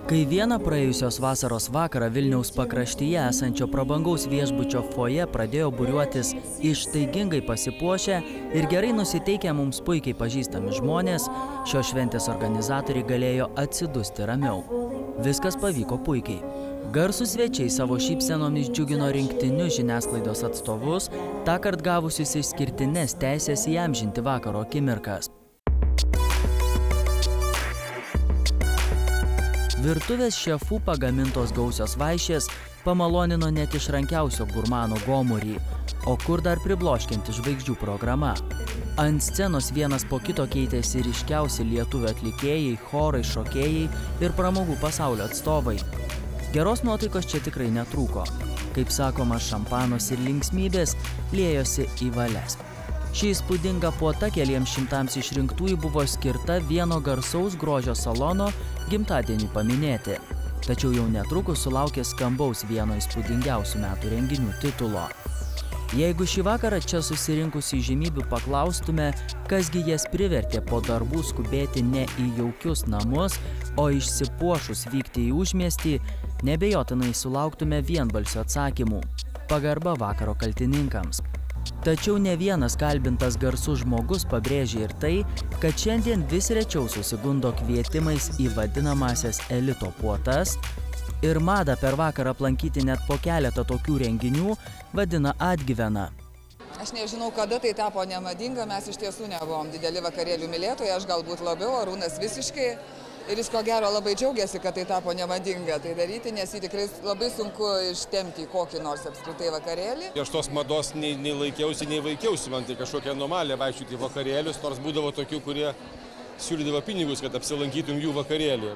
Kai vieną praėjusios vasaros vakarą Vilniaus pakraštyje esančio prabangaus viešbučio foje pradėjo būriuotis ištaigingai pasipuošę ir gerai nusiteikę mums puikiai pažįstami žmonės, šios šventės organizatoriai galėjo atsidusti ramiau. Viskas pavyko puikiai. Garsūs svečiai savo šypsenomis džiugino rinktinius žiniasklaidos atstovus, tąkart gavusius išskirtines teisės įamžinti vakaro akimirkas. Virtuvės šefų pagamintos gausios vaišės pamalonino net išrankiausio gurmano gomurį, o kur dar pribloškianti žvaigždžių programa. Ant scenos vienas po kito keitėsi ryškiausi lietuvių atlikėjai, chorai, šokėjai ir pramogų pasaulio atstovai. Geros nuotaikos čia tikrai netrūko. Kaip sakoma, šampanos ir linksmybės liejosi į valias. Ši įspūdinga puota keliems šimtams išrinktųjų buvo skirta vieno garsaus grožio salono gimtadienį paminėti. Tačiau jau netrukus sulaukė skambaus vieno įspūdingiausių metų renginių titulo. Jeigu šį vakarą čia susirinkusių įžymybių paklaustume, kasgi jas privertė po darbų skubėti ne į jaukius namus, o išsipuošus vykti į užmiestį, nebejotinai sulauktume vienbalsio atsakymų – pagarba vakaro kaltininkams. Tačiau ne vienas kalbintas garsus žmogus pabrėžė ir tai, kad šiandien vis rečiau susigundo kvietimais į vadinamąsias elito puotas ir madą per vakarą aplankyti net po keletą tokių renginių vadina atgyvena. Aš nežinau, kada tai tapo nemadinga, mes iš tiesų nebuvom dideli vakarėlių mylėtojai, aš galbūt labiau, Arūnas visiškai. Ir jis ko gero labai džiaugiasi, kad tai tapo nemadinga tai daryti, nes jį tikrai labai sunku ištemti į kokį nors apskritai vakarėlį. Aš tos mados nei laikiausi, nei vaikiausi, man tai kažkokia anomalija vaikščioti į vakarėlius, nors būdavo tokių, kurie siūlydavo pinigus, kad apsilankytum jų vakarėlį.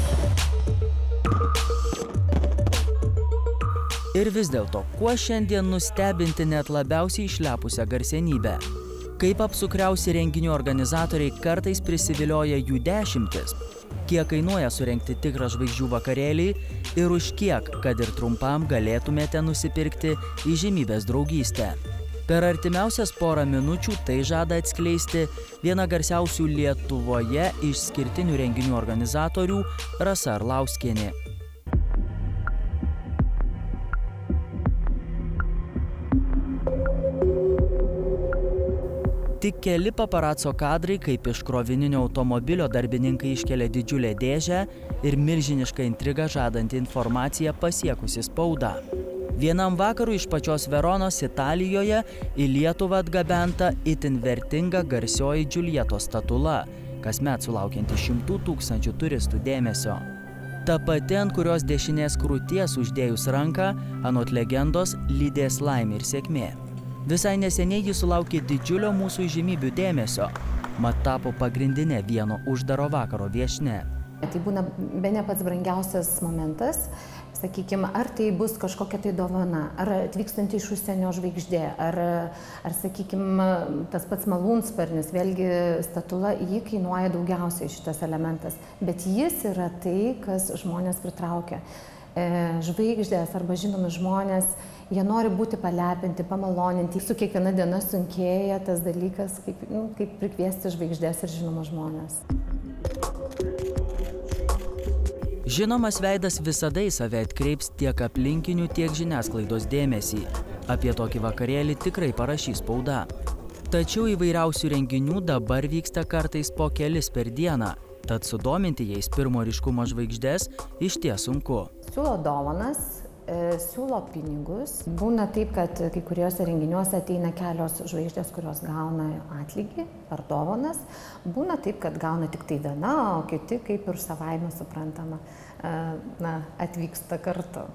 Ir vis dėlto, kuo šiandien nustebinti net labiausiai išlepusią garsenybę? Kaip apsukriausi renginių organizatoriai kartais prisivilioja jų dešimtis? Kiek kainuoja surengti tikrą žvaigždžių vakarėlį ir už kiek, kad ir trumpam galėtumėte nusipirkti įžymybės draugystę. Per artimiausias porą minučių tai žada atskleisti viena garsiausių Lietuvoje išskirtinių renginių organizatorių Rasa Arlauskienė. Tik keli paparaco kadrai, kaip iš krovininio automobilio darbininkai iškelia didžiulę dėžę ir milžinišką intrigą žadanti informaciją pasiekusi spaudą. Vienam vakarui iš pačios Veronos Italijoje į Lietuvą atgabenta itin vertinga garsioji Džiuljetos statula, kasmet sulaukianti 100 000 turistų dėmesio. Ta pati, ant kurios dešinės krūties uždėjus ranką, anot legendos, lydės laimė ir sėkmė. Visai neseniai jis sulaukė didžiulio mūsų įžymybių dėmesio, mat tapo pagrindinė vieno uždaro vakaro viešnia. Tai būna bene pats brangiausias momentas, sakykime, ar tai bus kažkokia tai dovana, ar atvykstanti iš užsienio žvaigždė, ar sakykime, tas pats malūnsparnis, vėlgi statula, jį kainuoja daugiausiai šitas elementas, bet jis yra tai, kas žmonės pritraukia. Žvaigždės arba žinomi žmonės, jie nori būti palepinti, pamaloninti. Su kiekviena diena sunkėja tas dalykas, kaip prikviesti žvaigždės ir žinomus žmonės. Žinomas veidas visada į save atkreips tiek aplinkinių, tiek žiniasklaidos dėmesį. Apie tokį vakarėlį tikrai parašys spauda. Tačiau įvairiausių renginių dabar vyksta kartais po kelis per dieną. Tad sudominti jais pirmo ryškumo žvaigždės išties sunku. Siūlo dovanas, siūlo pinigus. Būna taip, kad kai kuriuose renginiuose ateina kelios žvaigždės, kurios gauna atlygį ar dovanas. Būna taip, kad gauna tik tai viena, o kiti, kaip ir savaime suprantama, atvyksta kartu.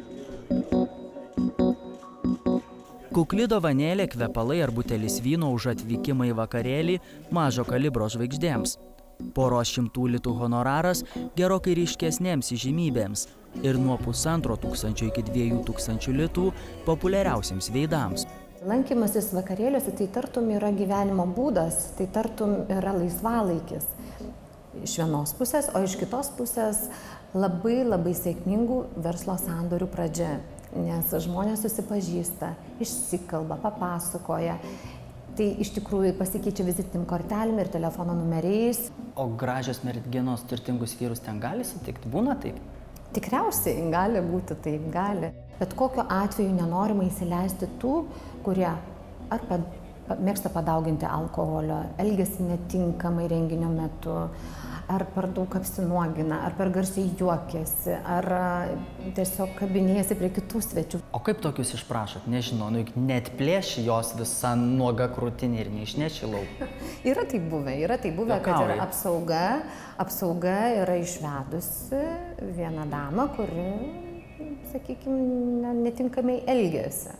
Kukli dovanėlė, kvepalai ar butelis vyno už atvykimą į vakarėlį mažo kalibro žvaigždėms. Poros 100 litų honoraras gerokai ryškesnėms įžymybėms ir nuo 1500 iki 2000 litų populiariausiams veidams. Lankymasis vakarėliuose tai tartum yra gyvenimo būdas, tai tartum yra laisvalaikis iš vienos pusės, o iš kitos pusės labai sėkmingų verslo sandorių pradžia, nes žmonės susipažįsta, išsikalba, papasakoja. tai iš tikrųjų pasikeičia vizitinėm kortelėm ir telefono numeriais. O gražios merginos turtingus vyrus ten gali sutikti? Būna taip? Tikriausiai gali būti taip, gali. Bet kokiu atveju nenorima įsileisti tų, kurie ar mėgsta padauginti alkoholio, elgiasi netinkamai renginio metu, ar per daug apsinuogina, ar per garsiai juokiasi, ar tiesiog kabinėjasi prie kitų svečių. O kaip tokius išprašot? Nežinau, net plėši jos visą nuogą krūtinį ir neišneši lauk. Yra tai buvę, kad yra apsauga yra išvedusi vieną damą, kuri, sakykime, netinkamai elgiasi.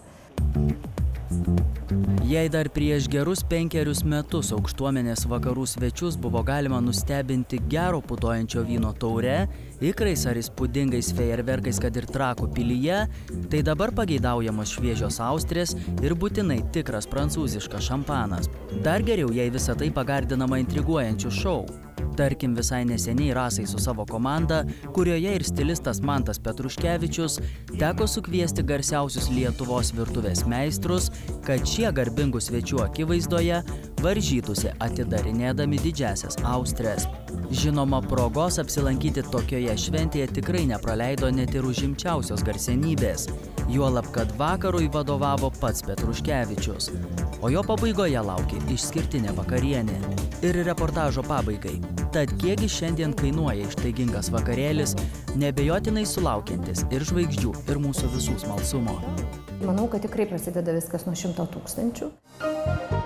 Jei dar prieš gerus 5 metus aukštuomenės vakarų svečius buvo galima nustebinti gero putojančio vyno taure, ikrais ar įspūdingais fejerverkais, kad ir Trakų pilyje, tai dabar pageidaujamos šviežios austrės ir būtinai tikras prancūziškas šampanas. Dar geriau, jei visa tai pagardinama intriguojančiu šou. Tarkim, visai neseniai Rasai su savo komanda, kurioje ir stilistas Mantas Petruškevičius, teko sukviesti garsiausius Lietuvos virtuvės meistrus, kad šie garbingų svečių akivaizdoje varžytųsi atidarinėdami didžiasias austres. Žinoma, progos apsilankyti tokioje šventėje tikrai nepraleido net ir užimčiausios garsenybės, juolab, kad vakarui vadovavo pats Petruškevičius, o jo pabaigoje laukė išskirtinė vakarienė. Ir reportažo pabaigai. Tad kiekgi šiandien kainuoja ištaigingas vakarėlis, neabejotinai sulaukiantis ir žvaigždžių, ir mūsų visų smalsumo. Manau, kad tikrai prasideda viskas nuo 100 000.